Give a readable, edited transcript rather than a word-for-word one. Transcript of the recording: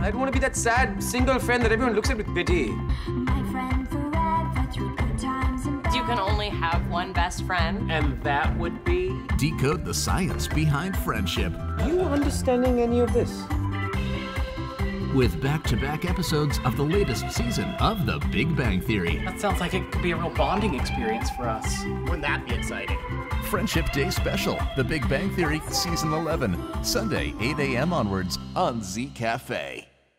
I don't want to be that sad single friend that everyone looks at with pity. My friend forever through good times and bad. You can only have one best friend. And that would be? Decode the science behind friendship. Are you understanding any of this? With back-to-back episodes of the latest season of The Big Bang Theory. That sounds like it could be a real bonding experience for us. Wouldn't that be exciting? Friendship Day Special, The Big Bang Theory, Season 11, Sunday, 8 a.m. onwards on Zee Cafe.